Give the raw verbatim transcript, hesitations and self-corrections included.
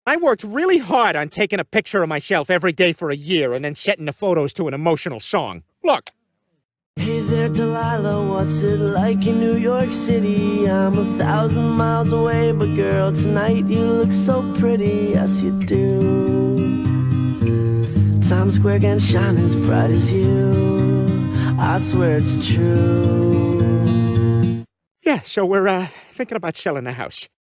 I worked really hard on taking a picture of myself every day for a year and then setting the photos to an emotional song. Look. Hey there, Delilah, what's it like in New York City? I'm a thousand miles away, but girl, tonight you look so pretty, yes you do. Times Square can shine as bright as you, I swear it's true. Yeah, so we're, uh, thinking about selling the house.